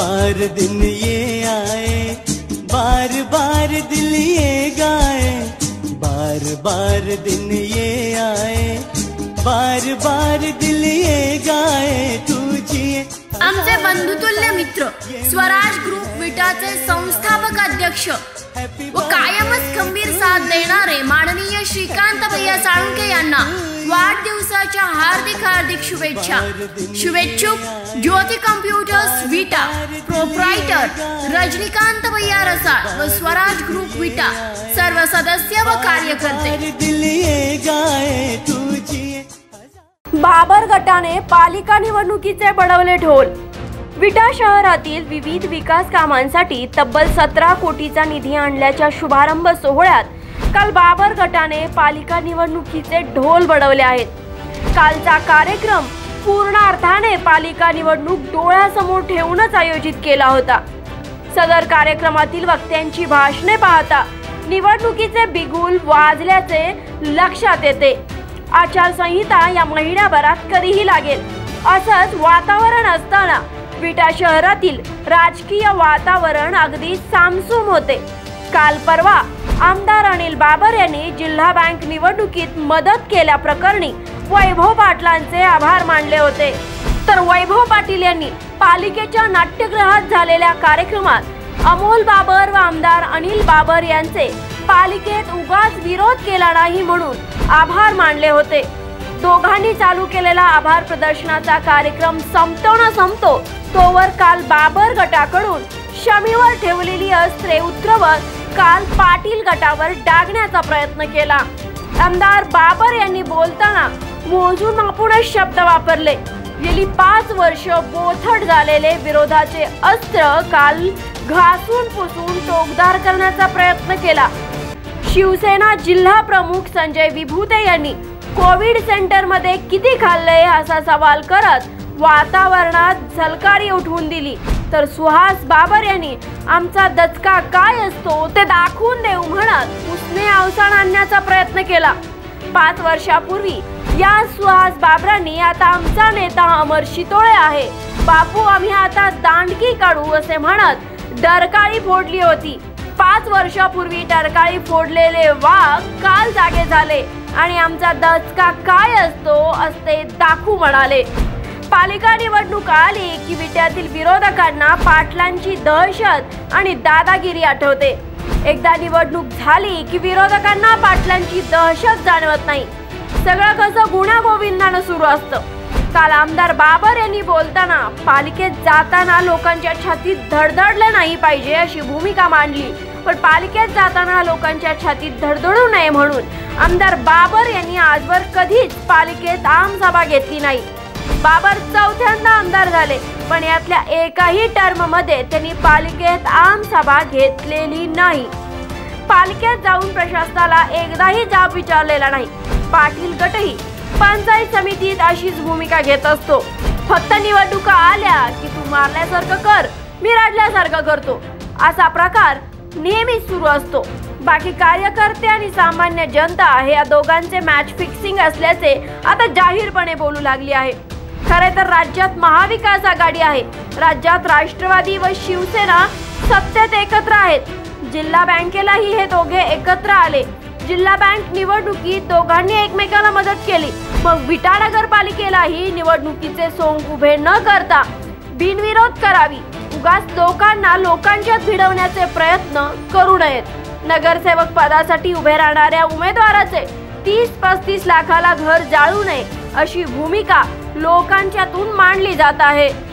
बार दिन ये आए, बार बार दिल ये गाए, बार बार दिन ये आए, बार बार दिल ये गाए, तुझे आमचे बंधुतुल्य मित्र स्वराज ग्रुप विटाचे संस्थापक अध्यक्ष व कायमच खंबीर साथ देणारे माननीय श्रीकांत भैया साळुंखे यांना वाढदिवसाच्या हार्दिक हार्दिक शुभेच्छा। शुभेच्छुक ज्योती कम्प्युटर्स विटा प्रोप्रायटर रजनीकांत भैया रसाळ व स्वराज ग्रुप विटा सर्व सदस्य व कार्यकर्ते। बाबर गटाने पालिका निवडणुकीचे बडवले ढोल। विटा शहरातील विविध विकास कामांसाठी तब्बल 17 कोटीचा निधी आणल्याच्या शुभारंभ सोहळ्यात काल बाबर गटाने पालिका निवडणुकीचे ढोल बडवले आहेत। कालचा कार्यक्रम पूर्ण अर्थाने पालिका निवडणूक डोळ्यासमोर ठेवूनच आयोजित केला होता। सदर कार्यक्रमातील वक्त्यांची भाषणे पाहता निवडणुकीचे बिगुल वाजल्याचे लक्षात येते। आचारसंहिता या महिन्याभरात कधीही लागेल असंच वातावरण असताना विटा शहरातील राजकीय वातावरण अगदी सामसूम होते। काल परवा आमदार अनिल बाबर यांनी जिल्हा बँक निवडणुकीत मदत केल्याप्रकरणी वैभव पाटलांचे आभार मानले होते, तर वैभव पाटील यांनी पालिकेच्या नाट्यगृहात झालेल्या कार्यक्रमात अमोल बाबर व आमदार अनिल बाबर यांचे पालिकेत उगाच विरोध केला नाही म्हणून आभार मानले होते। दोघांनी चालू केलेला आभार प्रदर्शनाचा कार्यक्रम संपतो न संपतो तोवर काल बाबर गटाकडून शमीवर ठेवलेली अस्त्रे उतरवत काल पाटील गटावर डागण्याचा प्रयत्न केला। आमदार बाबर यांनी बोलताना मोजून मापूनच शब्द वापरले। गेली 5 वर्ष बोथट झालेले विरोधाचे अस्त्र काल घासून पुसून टोकदार करण्याचा प्रयत्न केला। शिवसेना जिल्हा प्रमुख संजय विभूते यांनी कोविड सेंटर मध्ये किती खाल्ले असा सवाल करत वातावरणात झलकारी उठवून दिली, तर सुहास बाबर यांनी आमचा दचका काय असतो ते दाखवून देऊ म्हणत उसने अवसान आणण्याचा प्रयत्न केला। 5 वर्षापूर्वी या सुहास बाबरांनी आता आमचा नेता अमर शितोळे आहे, बापू आम्ही आता दांडकी काढू असे म्हणत डरकाळी फोडली होती। 5 वर्षापूर्वी डरकाळी फोडलेले वाघ काल जागे झाले आणि आमचा दचका काय असतो असते दाखवू म्हणाले। पालिका निवडणूक आली की विट्यातील विरोधकांना पाटलांची दहशत आणि दादागिरी आठवते। एकदा निवडणूक झाली की विरोधकांना पाटलांची दहशत जाणवत नाही, सगळं कसं गुण्यागोविंदानं सुरू असतं। काल आमदार बाबर यांनी बोलताना पालिकेत जाताना लोकांच्या छातीत धडधडले नाही पाहिजे अशी भूमिका मांडली, पण पालिकेत जाताना लोकांच्या छातीत धडधडू नये म्हणून आमदार बाबर यांनी आजवर कधीच पालिकेत आम सभा घेतली नाही। बाबर चौथ्यांदा आमदार झाले, पण यातल्या एकाही टर्म मध्ये त्यांनी पालिकेत आम सभा घेतलेली नाही। पालिकेत जाऊन प्रशासनाला एकदाही जाब विचारलेला नाही। पाटील गटही पंचायत समितीत अशीच भूमिका घेत असतो, फक्त निवडणुका आल्या की तू मारल्यासारखं कर, मी रडल्यासारखं करतो असा प्रकार नेहमीच सुरू असतो। बाकी कार्यकर्ते आणि सामान्य जनता हे या दोघांचे मॅच फिक्सिंग असल्याचे आता जाहीरपणे बोलू लागली आहे। खरे तर राज्यात महाविकास आघाडी आहे, राज्यात राष्ट्रवादी व शिवसेना सत्तेत एकत्र आहेत। जिल्हा बँकेलाही हे दोघे एकत्र आले। जिल्हा बँक निवडणुकीत दोघांनी एकमेकांना मदत केली, मग विटा नगरपालिकेलाही निवडणुकीचे सोंग उभे न करता बिनविरोध करावी। उगाच लोकांच्यात भिडवण्याचे प्रयत्न करू नयेत। नगरसेवक पदासाठी उभे राहणाऱ्या उमेदवाराचे 30-35 लाखाला घर जाळू नये अशी भूमिका लोकांच्यातून मांडली जात आहे।